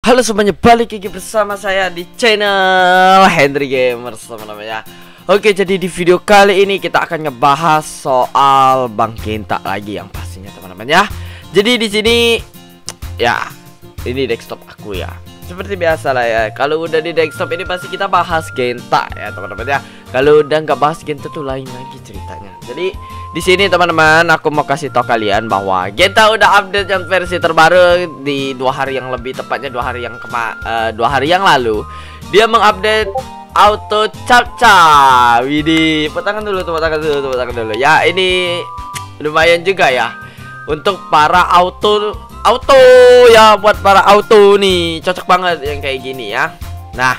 Halo semuanya, balik lagi bersama saya di channel Henry Gamers teman-teman ya. Oke, jadi di video kali ini kita akan ngebahas soal Bang Genta lagi yang pastinya teman-teman ya. Jadi di sini ya, ini desktop aku ya. Seperti biasa lah ya. Kalau udah di desktop ini pasti kita bahas Genta ya teman-teman ya. Kalau udah nggak bahas Genta tuh lain lagi ceritanya. Jadi di sini teman-teman, aku mau kasih tau kalian bahwa Genta udah update yang versi terbaru di 2 hari yang lebih tepatnya 2 hari yang lalu. Dia mengupdate auto captcha. Widih, tepuk tangan dulu, tepuk tangan dulu. Ya, ini lumayan juga ya untuk para auto ya, buat para auto nih cocok banget yang kayak gini ya. Nah,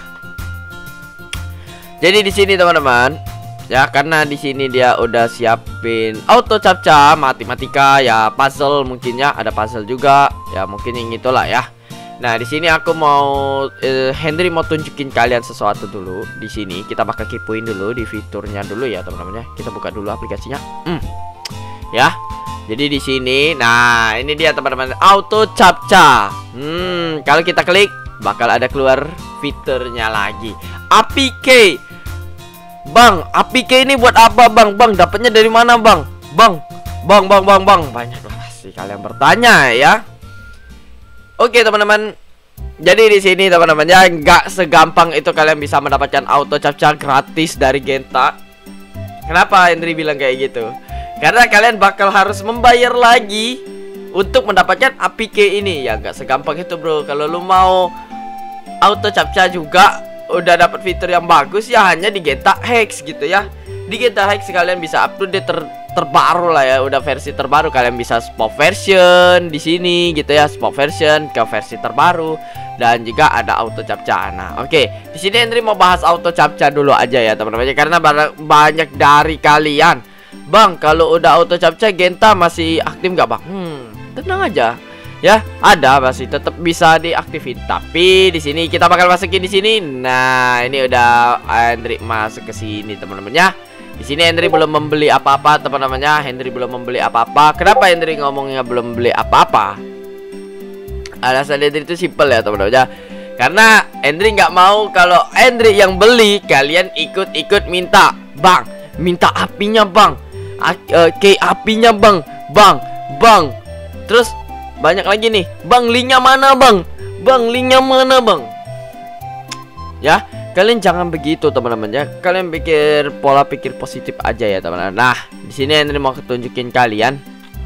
jadi di sini teman-teman ya, karena di sini dia udah siapin auto captcha, matematika ya, puzzle mungkin ya, ada puzzle juga ya, mungkin yang itulah ya. Nah, di sini aku mau Henry mau tunjukin kalian sesuatu dulu. Di sini kita bakal kepoin dulu di fiturnya dulu ya teman-teman ya. Kita buka dulu aplikasinya. Ya. Jadi di sini, nah ini dia teman-teman, auto captcha. Kalau kita klik bakal ada keluar fiturnya lagi. APK. Bang, APK ini buat apa bang? Bang, dapatnya dari mana bang? Bang. Banyak pasti kalian bertanya ya. Oke teman-teman. Jadi di sini teman-teman ya, nggak segampang itu kalian bisa mendapatkan auto captcha gratis dari Genta. Kenapa Henry bilang kayak gitu? Karena kalian bakal harus membayar lagi untuk mendapatkan APK ini. Ya nggak segampang itu bro. Kalau lu mau auto captcha juga udah dapat fitur yang bagus ya, hanya di Genta Hex gitu ya. Di Genta Hex kalian bisa update terbaru lah ya, udah versi terbaru. Kalian bisa swap version di sini gitu ya, swap version ke versi terbaru, dan juga ada auto captcha. Nah, oke. Di sini Henry mau bahas auto captcha dulu aja ya teman-teman, karena banyak dari kalian, bang, kalau udah auto captcha Genta masih aktif nggak bang? Tenang aja. Ya, ada masih tetap bisa diaktifin. Tapi di sini kita bakal masukin di sini. Nah, ini udah Henry masuk ke sini teman-teman ya. Di sini Henry belum membeli apa-apa teman-teman ya. Henry belum membeli apa-apa. Kenapa Henry ngomongnya belum beli apa-apa? Alasan Henry itu simple ya teman-teman ya. Karena Henry nggak mau kalau Henry yang beli kalian ikut-ikut minta, bang, minta apinya bang, key apinya bang. Terus banyak lagi nih, bang, linknya mana bang? Bang, linknya mana bang? Ya, kalian jangan begitu teman-teman ya. Kalian pola pikir positif aja ya teman-teman. Nah, di sini Henry mau tunjukin kalian.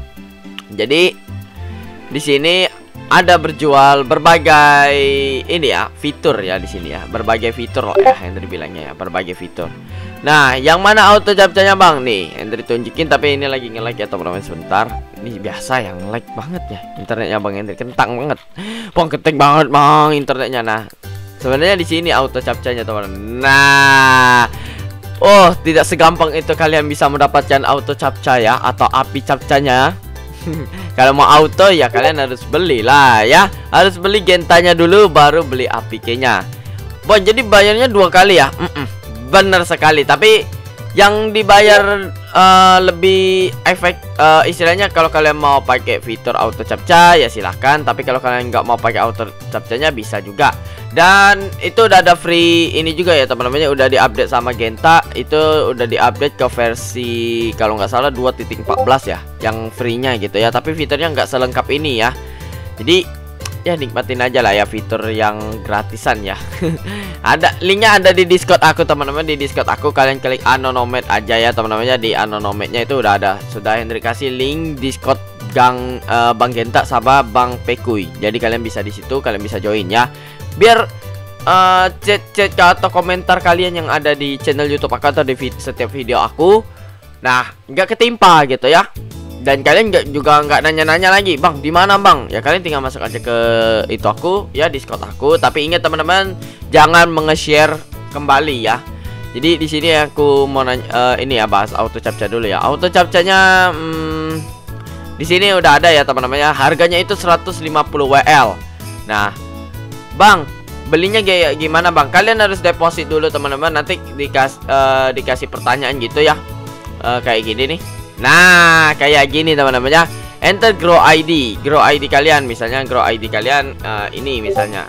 Jadi di sini ada berjual berbagai ini ya, fitur ya di sini ya. Berbagai fitur lah ya Henry bilangnya ya, berbagai fitur. Nah, yang mana auto captcha-nya bang? Nih, Henry tunjukin, tapi ini lagi nge-lag ya teman-teman, sebentar. Ini biasa yang lag banget ya internetnya bang Henry, kentang banget. Bang, kentang banget bang internetnya. Nah, sebenarnya di sini auto captcha-nya teman-teman. Nah, oh, tidak segampang itu kalian bisa mendapatkan auto captcha ya, atau api captcha-nya. Kalau mau auto ya kalian harus beli lah ya. Harus beli Gentanya dulu baru beli APK-nya. Bang, jadi bayarnya 2 kali ya? Bener sekali. Tapi yang dibayar lebih istilahnya, kalau kalian mau pakai fitur auto captcha ya silahkan. Tapi kalau kalian nggak mau pakai auto captcha-nya bisa juga. Dan itu udah ada free ini juga ya teman-teman, udah diupdate sama Genta. Itu udah diupdate ke versi kalau nggak salah 2.14 ya, yang free-nya gitu ya. Tapi fiturnya nggak selengkap ini ya. Jadi ya nikmatin aja lah ya fitur yang gratisan ya. Ada linknya, ada di Discord aku teman-teman. Di Discord aku kalian klik Anonomed aja ya teman-teman ya. Di Anonomednya itu udah ada, sudah Henry kasih link Discord Bang Genta sama Bang Pekuy. Jadi kalian bisa di situ, kalian bisa join ya. Biar chat atau komentar kalian yang ada di channel YouTube aku atau di setiap video aku, nah, nggak ketimpa gitu ya. Dan kalian juga nggak nanya-nanya lagi, bang, di mana bang? Ya kalian tinggal masuk aja ke itu aku ya, Discord aku. Tapi ingat teman-teman, jangan menge-share kembali ya. Jadi di sini aku mau nanya, ini ya, bahas auto captcha dulu ya. Auto captcha-nya di sini udah ada ya teman-teman ya. Harganya itu 150 WL. Nah, bang, belinya kayak gimana bang? Kalian harus deposit dulu teman-teman. Nanti dikasih pertanyaan gitu ya, kayak gini nih. Nah, kayak gini teman-teman ya. enter grow ID. Grow ID kalian, misalnya grow ID kalian ini misalnya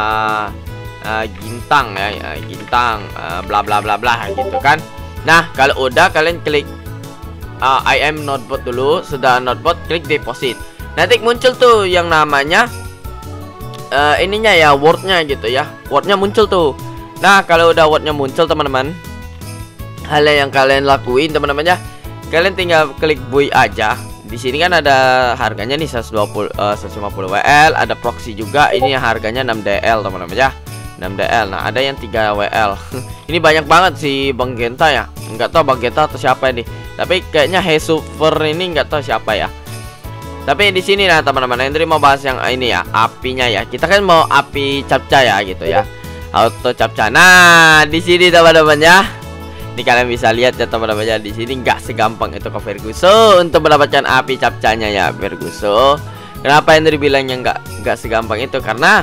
Gintang ya, Gintang bla bla bla bla gitu kan. Nah, kalau udah kalian klik I am notebot dulu. Sudah notebot, klik deposit. Nanti muncul tuh yang namanya ininya ya, wordnya gitu ya. Wordnya muncul tuh. Nah, kalau udah wordnya muncul teman-teman, hal yang kalian lakuin teman-teman ya, kalian tinggal klik buy aja. Di sini kan ada harganya nih 150 WL, ada proxy juga. Ini yang harganya 6 DL teman-teman ya. 6 DL. Nah, ada yang 3 WL. Ini banyak banget sih Bang Genta ya. Enggak tahu Bang Genta atau siapa ini. Tapi kayaknya Super ini enggak tahu siapa ya. Tapi di sini nah teman-teman, Hendry mau bahas yang ini ya, apinya ya. Kita kan mau api capca ya gitu ya. Auto capca. Nah, di sini teman-teman ya. Ini kalian bisa lihat ya teman-teman ya, di sini nggak segampang itu ke Ferguson untuk mendapatkan api capcanya ya Ferguson. Kenapa Hendry bilangnya nggak segampang itu? Karena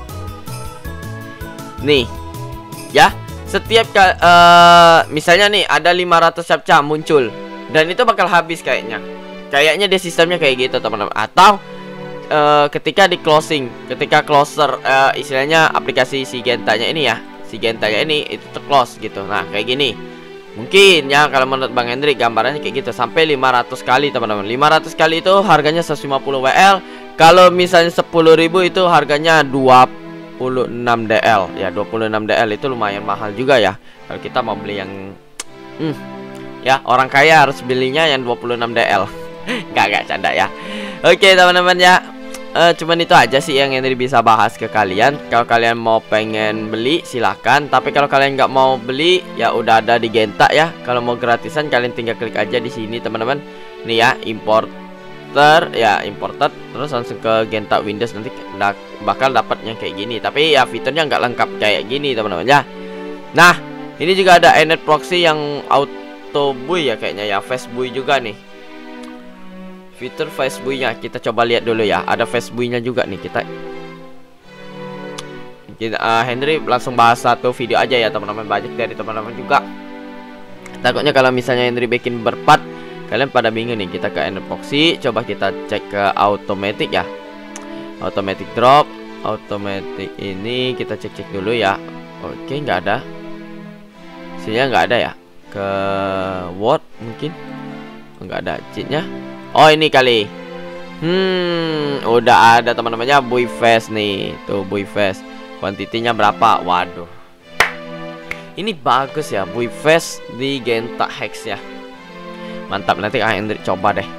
nih ya, setiap misalnya nih ada 500 capca muncul dan itu bakal habis kayaknya dia sistemnya kayak gitu teman-teman. Atau ketika di closing, ketika closer istilahnya aplikasi si Gentanya ini ya, si Gentanya ini itu close gitu. Nah kayak gini mungkin ya, kalau menurut Bang Hendry gambarannya kayak gitu sampai 500 kali teman-teman. 500 kali itu harganya 150 WL. Kalau misalnya 10.000 itu harganya 26 DL ya. 26 DL itu lumayan mahal juga ya kalau kita mau beli yang ya, orang kaya harus belinya yang 26 DL. Gak canda ya. Oke teman-teman ya, cuman itu aja sih yang Hendry bisa bahas ke kalian. Kalau kalian mau pengen beli silahkan, tapi kalau kalian nggak mau beli ya udah ada di Genta ya. Kalau mau gratisan kalian tinggal klik aja di sini teman-teman. Nih ya, importer ya, imported, terus langsung ke Genta Windows, nanti bakal dapatnya kayak gini. Tapi ya fiturnya nggak lengkap kayak gini teman-teman ya. Nah, ini juga ada Enet Proxy yang auto buy ya kayaknya ya, fast buy juga nih. Fitur fast buy-nya kita coba lihat dulu ya. Ada fast buy-nya juga nih. Kita Hendry langsung bahas satu video aja ya teman-teman, banyak dari teman-teman juga. Takutnya kalau misalnya Hendry bikin berpart kalian pada bingung nih. Kita ke Enet Proxy, coba kita cek ke automatic ya. Automatic drop, automatic ini kita cek dulu ya. Oke, nggak ada. Sini nggak ada ya. Ke Word mungkin nggak ada cheatnya. Oh ini kali. Udah ada teman-temannya, buy fast nih. Tuh buy fast. Kuantitinya berapa? Waduh. Ini bagus ya, buy fast di Genta Hex ya. Mantap, nanti Hendry coba deh.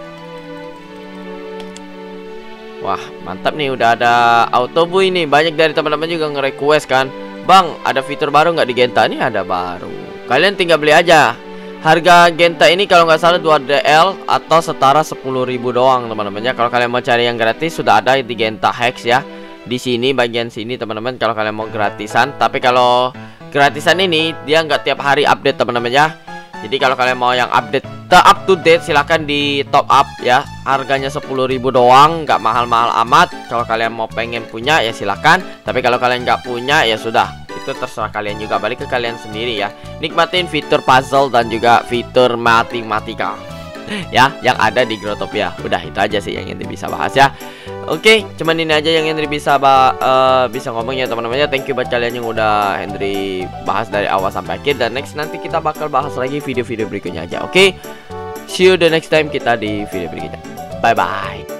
Wah, mantap nih, udah ada auto buy nih. Banyak dari teman-teman juga nge-request kan, "Bang, ada fitur baru nggak di Genta?" Ini ada baru. Kalian tinggal beli aja. Harga Genta ini kalau nggak salah 2 DL atau setara 10.000 doang teman-teman ya. Kalau kalian mau cari yang gratis sudah ada di Genta Hex ya. Di sini bagian sini teman-teman kalau kalian mau gratisan. Tapi kalau gratisan ini dia nggak tiap hari update teman-teman ya. Jadi kalau kalian mau yang update up to date silahkan di top up ya. Harganya 10.000 doang, nggak mahal-mahal amat. Kalau kalian mau pengen punya ya silahkan. Tapi kalau kalian nggak punya ya sudah, itu terserah kalian juga, balik ke kalian sendiri ya. Nikmatin fitur puzzle dan juga fitur matematika ya yang ada di Growtopia. Udah itu aja sih yang Hendry bisa bahas ya. Oke, cuman ini aja yang Hendry bisa ngomong ya teman-teman ya. Thank you buat kalian yang udah Hendry bahas dari awal sampai akhir. Dan next nanti kita bakal bahas lagi video-video berikutnya aja. Oke, see you the next time kita di video berikutnya. Bye bye.